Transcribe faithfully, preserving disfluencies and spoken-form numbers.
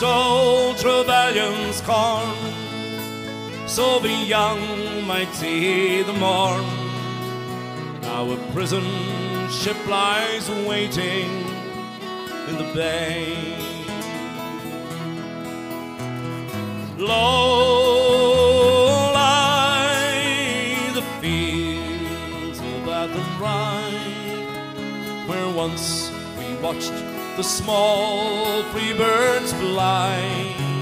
old Trevelyan's corn, so the young might see the morn. Now a prison ship lies waiting in the bay. Low lie the fields of Athenry, where once we watched the small free birds fly.